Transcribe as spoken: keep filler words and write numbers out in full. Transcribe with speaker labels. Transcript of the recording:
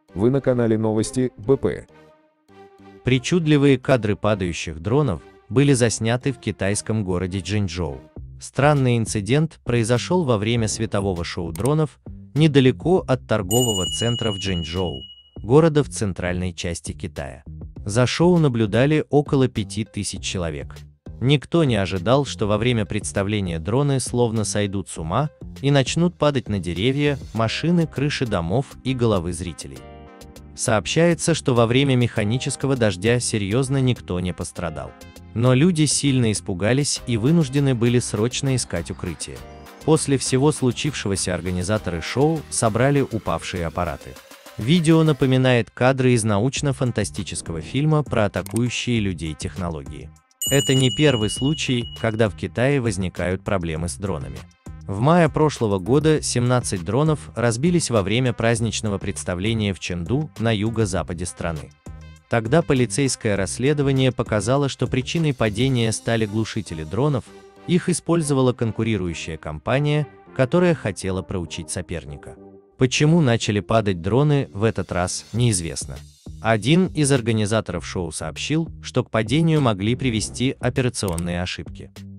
Speaker 1: Вы на канале Новости бэ пэ.
Speaker 2: Причудливые кадры падающих дронов были засняты в китайском городе Чжэнчжоу. Странный инцидент произошел во время светового шоу дронов недалеко от торгового центра в Чжэнчжоу, города в центральной части Китая. За шоу наблюдали около пяти тысяч человек. Никто не ожидал, что во время представления дроны словно сойдут с ума и начнут падать на деревья, машины, крыши домов и головы зрителей. Сообщается, что во время механического дождя серьезно никто не пострадал. Но люди сильно испугались и вынуждены были срочно искать укрытие. После всего случившегося организаторы шоу собрали упавшие аппараты. Видео напоминает кадры из научно-фантастического фильма про атакующие людей технологии. Это не первый случай, когда в Китае возникают проблемы с дронами. В мае прошлого года семнадцать дронов разбились во время праздничного представления в Чэнду на юго-западе страны. Тогда полицейское расследование показало, что причиной падения стали глушители дронов, их использовала конкурирующая компания, которая хотела проучить соперника. Почему начали падать дроны в этот раз, неизвестно. Один из организаторов шоу сообщил, что к падению могли привести операционные ошибки.